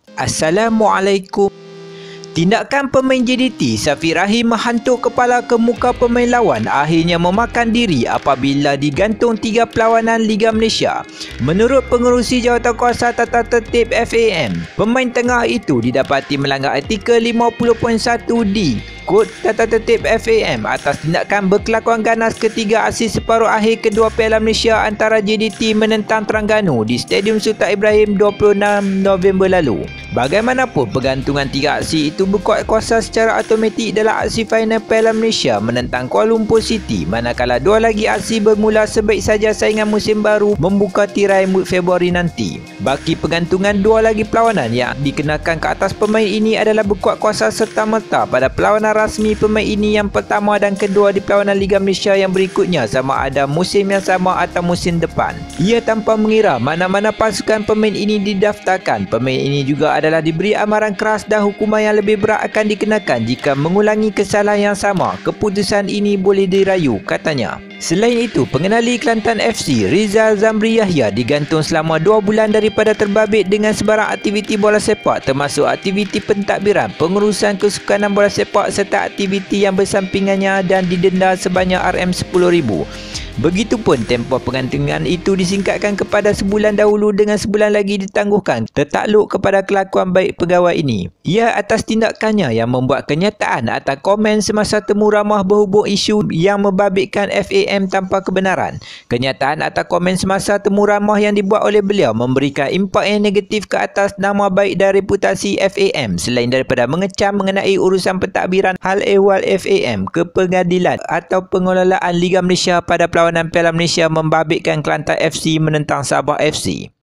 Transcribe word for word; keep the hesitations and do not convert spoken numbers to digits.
Assalamualaikum. Tindakan pemain J D T Syafiq Rahim menghantuk kepala ke muka pemain lawan akhirnya memakan diri apabila digantung tiga perlawanan Liga Malaysia. Menurut pengerusi Jawatankuasa Tata Tertib F A M, pemain tengah itu didapati melanggar artikel lima puluh titik satu D Kod Tata Tertib F A M atas tindakan berkelakuan ganas ketiga aksi separuh akhir kedua Piala Malaysia antara J D T menentang Terengganu di Stadium Sultan Ibrahim dua puluh enam November lalu. Bagaimanapun, pergantungan tiga aksi itu berkuat kuasa secara automatik dalam aksi final Piala Malaysia menentang Kuala Lumpur City, manakala dua lagi aksi bermula sebaik saja saingan musim baru membuka tirai Februari nanti. Baki pergantungan dua lagi perlawanan yang dikenakan ke atas pemain ini adalah berkuat kuasa serta-merta pada perlawanan rasmi pemain ini yang pertama dan kedua di perlawanan Liga Malaysia yang berikutnya, sama ada musim yang sama atau musim depan. Ia tanpa mengira mana-mana pasukan pemain ini didaftarkan, pemain ini juga adalah diberi amaran keras dan hukuman yang lebih berat akan dikenakan jika mengulangi kesalahan yang sama. Keputusan ini boleh dirayu, katanya. Selain itu, pengenali Kelantan F C Rizal Zamri Yahya digantung selama dua bulan daripada terbabit dengan sebarang aktiviti bola sepak, termasuk aktiviti pentadbiran, pengurusan kesukanan bola sepak serta aktiviti yang bersampingannya, dan didenda sebanyak R M sepuluh ribu. Begitupun tempoh pergantungan itu disingkatkan kepada sebulan dahulu dengan sebulan lagi ditangguhkan tertakluk kepada kelakuan baik pegawai ini. Ia atas tindakannya yang membuat kenyataan atau komen semasa temu ramah berhubung isu yang membabitkan F A M tanpa kebenaran. Kenyataan atau komen semasa temu ramah yang dibuat oleh beliau memberikan impak yang negatif ke atas nama baik dan reputasi F A M selain daripada mengecam mengenai urusan pentadbiran hal ehwal F A M ke pengadilan atau pengelolaan Liga Malaysia pada perlawanan Piala Malaysia membabitkan Kelantan F C menentang Sabah F C.